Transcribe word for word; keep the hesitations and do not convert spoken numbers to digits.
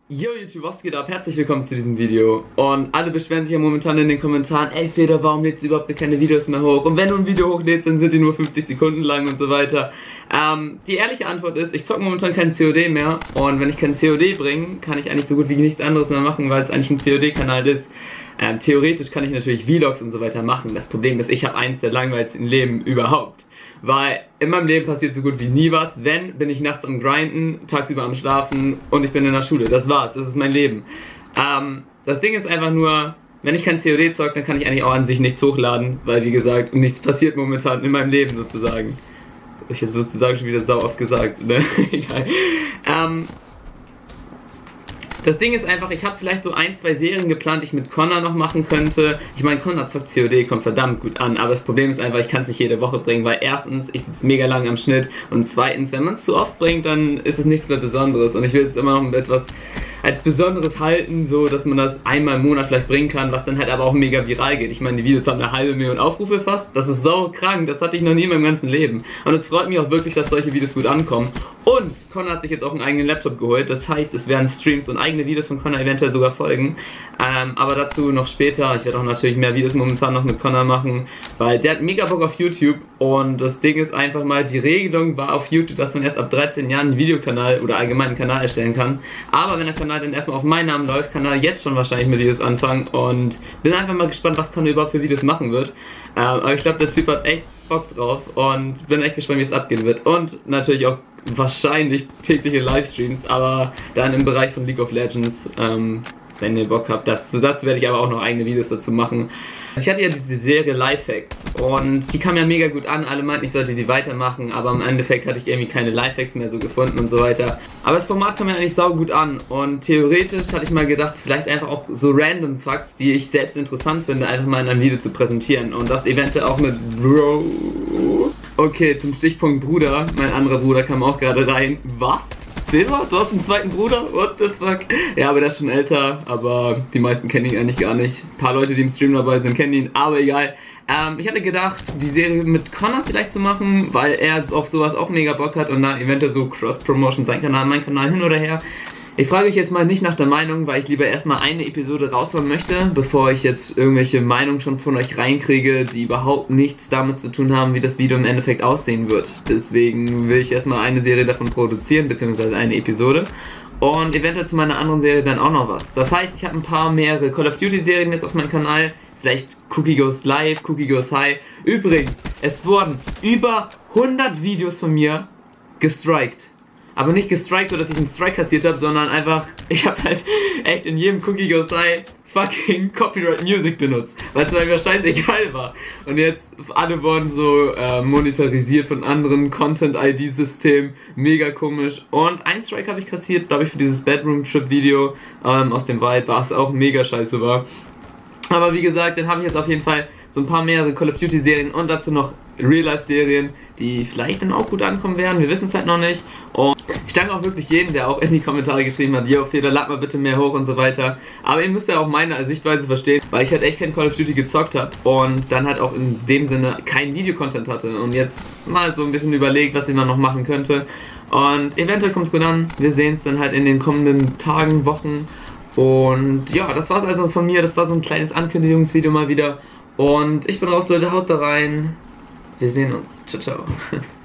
Yo YouTube, was geht ab? Herzlich willkommen zu diesem Video. Und alle beschweren sich ja momentan in den Kommentaren: Ey Feder, warum lädst du überhaupt keine Videos mehr hoch? Und wenn du ein Video hochlädst, dann sind die nur fünfzig Sekunden lang und so weiter. Ähm, die ehrliche Antwort ist, ich zocke momentan kein C O D mehr. Und wenn ich kein C O D bringe, kann ich eigentlich so gut wie nichts anderes mehr machen, weil es eigentlich ein C O D-Kanal ist. Ähm, theoretisch kann ich natürlich Vlogs und so weiter machen. Das Problem ist, ich habe eins der langweiligsten Leben überhaupt. Weil in meinem Leben passiert so gut wie nie was. Wenn, bin ich nachts am Grinden, tagsüber am Schlafen und ich bin in der Schule. Das war's, das ist mein Leben. Ähm, das Ding ist einfach nur, wenn ich kein C O D zocke, dann kann ich eigentlich auch an sich nichts hochladen. Weil wie gesagt, nichts passiert momentan in meinem Leben sozusagen. Hab ich jetzt sozusagen schon wieder sau oft gesagt, ne? Egal. Ähm, Das Ding ist einfach, ich habe vielleicht so ein, zwei Serien geplant, die ich mit Connor noch machen könnte. Ich meine, Connor zockt C O D, kommt verdammt gut an, aber das Problem ist einfach, ich kann es nicht jede Woche bringen, weil erstens, ich sitze mega lang am Schnitt und zweitens, wenn man es zu oft bringt, dann ist es nichts mehr Besonderes und ich will es immer noch etwas als Besonderes halten, so dass man das einmal im Monat vielleicht bringen kann, was dann halt aber auch mega viral geht. Ich meine, die Videos haben eine halbe Million Aufrufe fast, das ist sau krank, das hatte ich noch nie in meinem ganzen Leben. Und es freut mich auch wirklich, dass solche Videos gut ankommen. Und Connor hat sich jetzt auch einen eigenen Laptop geholt, das heißt, es werden Streams und eigene Videos von Connor eventuell sogar folgen. Ähm, aber dazu noch später. Ich werde auch natürlich mehr Videos momentan noch mit Connor machen, weil der hat mega Bock auf YouTube. Und das Ding ist einfach mal, die Regelung war auf YouTube, dass man erst ab dreizehn Jahren einen Videokanal oder allgemein einen Kanal erstellen kann. Aber wenn der Kanal dann erstmal auf meinen Namen läuft, kann er jetzt schon wahrscheinlich mit Videos anfangen. Und bin einfach mal gespannt, was Connor überhaupt für Videos machen wird. Ähm, aber ich glaube, der Typ hat echt Bock drauf und bin echt gespannt, wie es abgehen wird. Und natürlich auch wahrscheinlich tägliche Livestreams, aber dann im Bereich von League of Legends, ähm, wenn ihr Bock habt. Das, so dazu werde ich aber auch noch eigene Videos dazu machen. Ich hatte ja diese Serie Lifehacks und die kam ja mega gut an. Alle meinten, ich sollte die weitermachen, aber im Endeffekt hatte ich irgendwie keine Lifehacks mehr so gefunden und so weiter. Aber das Format kam ja eigentlich sau gut an und theoretisch hatte ich mal gedacht, vielleicht einfach auch so random Facts, die ich selbst interessant finde, einfach mal in einem Video zu präsentieren und das eventuell auch mit Bro. Okay, zum Stichpunkt Bruder. Mein anderer Bruder kam auch gerade rein. Was? Silber? Du hast einen zweiten Bruder? What the fuck? Ja, aber der ist schon älter, aber die meisten kennen ihn eigentlich gar nicht. Ein paar Leute, die im Stream dabei sind, kennen ihn, aber egal. Ähm, ich hatte gedacht, die Serie mit Connor vielleicht zu machen, weil er auf sowas auch mega Bock hat und dann eventuell so Cross-Promotion, sein Kanal, mein Kanal, hin oder her. Ich frage euch jetzt mal nicht nach der Meinung, weil ich lieber erstmal eine Episode raushauen möchte, bevor ich jetzt irgendwelche Meinungen schon von euch reinkriege, die überhaupt nichts damit zu tun haben, wie das Video im Endeffekt aussehen wird. Deswegen will ich erstmal eine Serie davon produzieren, beziehungsweise eine Episode. Und eventuell zu meiner anderen Serie dann auch noch was. Das heißt, ich habe ein paar mehrere Call of Duty Serien jetzt auf meinem Kanal. Vielleicht Cookie Goes Live, Cookie Goes High. Übrigens, es wurden über hundert Videos von mir gestrikt. Aber nicht gestrikt, so dass ich einen Strike kassiert habe, sondern einfach, ich habe halt echt in jedem Cookie Goes High fucking Copyright Music benutzt, weil es mir einfach scheißegal war. Und jetzt, alle wurden so äh, monetarisiert von anderen Content-I D-Systemen, mega komisch. Und ein Strike habe ich kassiert, glaube ich, für dieses Bedroom-Trip-Video ähm, aus dem Wald, was auch mega scheiße war. Aber wie gesagt, dann habe ich jetzt auf jeden Fall so ein paar mehrere Call of Duty Serien und dazu noch Real-Life-Serien, die vielleicht dann auch gut ankommen werden, wir wissen es halt noch nicht. Und ich danke auch wirklich jedem, der auch in die Kommentare geschrieben hat, yo Feder, lad mal bitte mehr hoch und so weiter. Aber ihr müsst ja auch meine Sichtweise verstehen, weil ich halt echt kein Call of Duty gezockt habe und dann halt auch in dem Sinne keinen Videocontent hatte und jetzt mal so ein bisschen überlegt, was ich mal noch machen könnte. Und eventuell kommt es gut an, wir sehen es dann halt in den kommenden Tagen, Wochen. Und ja, das war's also von mir, das war so ein kleines Ankündigungsvideo mal wieder. Und ich bin raus, Leute, haut da rein. Wir sehen uns. Ciao, ciao.